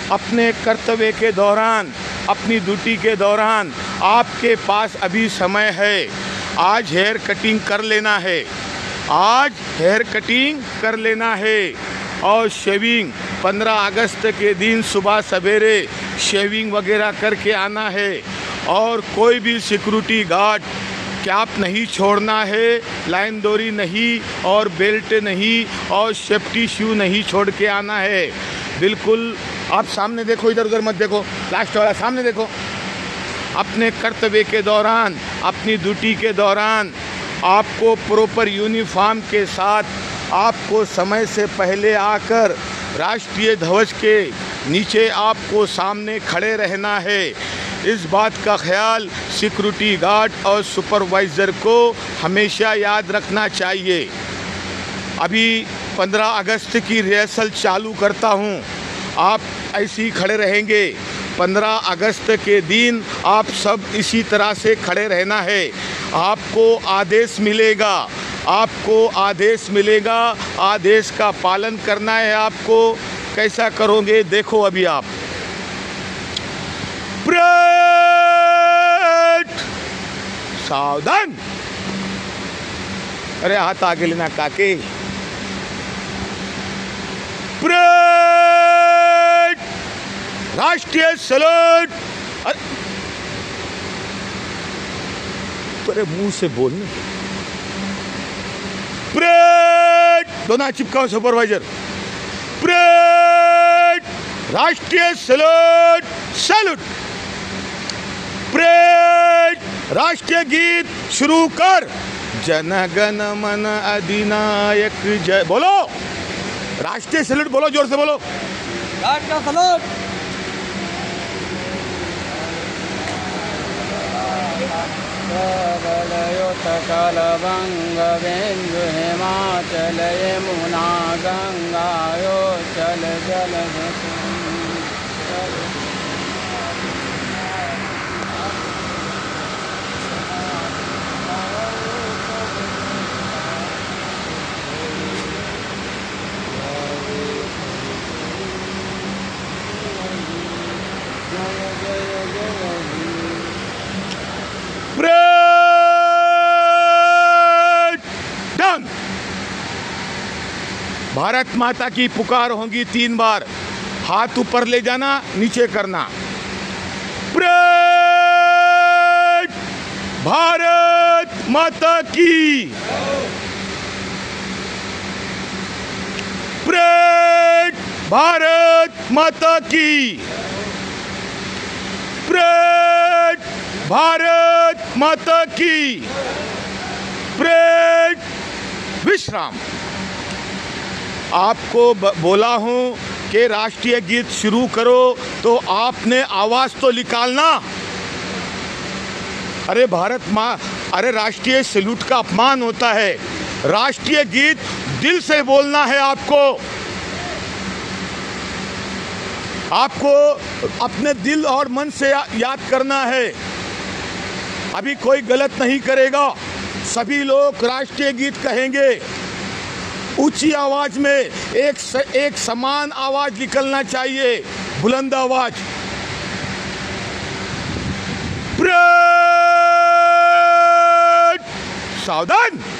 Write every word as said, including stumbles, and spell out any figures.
अपने कर्तव्य के दौरान, अपनी ड्यूटी के दौरान आपके पास अभी समय है। आज हेयर कटिंग कर लेना है, आज हेयर कटिंग कर लेना है और शेविंग पंद्रह अगस्त के दिन सुबह सवेरे शेविंग वगैरह करके आना है। और कोई भी सिक्योरिटी गार्ड कैप नहीं छोड़ना है, लाइन डोरी नहीं और बेल्ट नहीं और सेफ्टी शू नहीं छोड़ के आना है। बिल्कुल आप सामने देखो, इधर उधर मत देखो, लास्ट वाला सामने देखो। अपने कर्तव्य के दौरान, अपनी ड्यूटी के दौरान आपको प्रॉपर यूनिफॉर्म के साथ आपको समय से पहले आकर राष्ट्रीय ध्वज के नीचे आपको सामने खड़े रहना है। इस बात का ख्याल सिक्योरिटी गार्ड और सुपरवाइज़र को हमेशा याद रखना चाहिए। अभी पंद्रह अगस्त की रिहर्सल चालू करता हूं, आप ऐसे ही खड़े रहेंगे। पंद्रह अगस्त के दिन आप सब इसी तरह से खड़े रहना है। आपको आदेश मिलेगा, आपको आदेश मिलेगा, आदेश का पालन करना है आपको। कैसा करोगे देखो अभी आप। परेड, सावधान। अरे हाथ आगे लेना काके। परेड, राष्ट्रीय सैल्यूट। अरे मुंह से बोलने। परेड, दोनों चिपकाओ सुपरवाइजर। परेड, राष्ट्रीय सैल्यूट, सैल्यूट। परेड, राष्ट्रीय गीत शुरू कर। जन गण मन अधिनायक जय बोलो। राष्ट्रीय सैल्यूट बोलो, जोर से बोलो। राष्ट्रीय सैल्यूट। कलबंग बिंदु हिमाचल यमुना गंगा चल जल भारत माता की पुकार होगी तीन बार। हाथ ऊपर ले जाना, नीचे करना। परेड, भारत माता की। परेड, भारत माता की। परेड, भारत माता की। परेड, विश्राम। आपको बोला हूं कि राष्ट्रीय गीत शुरू करो तो आपने आवाज तो निकालना। अरे भारत माँ, अरे राष्ट्रीय सैल्यूट का अपमान होता है। राष्ट्रीय गीत दिल से बोलना है आपको। आपको अपने दिल और मन से याद करना है। अभी कोई गलत नहीं करेगा, सभी लोग राष्ट्रीय गीत कहेंगे। ऊंची आवाज में, एक स, एक समान आवाज निकलना चाहिए, बुलंद आवाज। परेड, सावधान।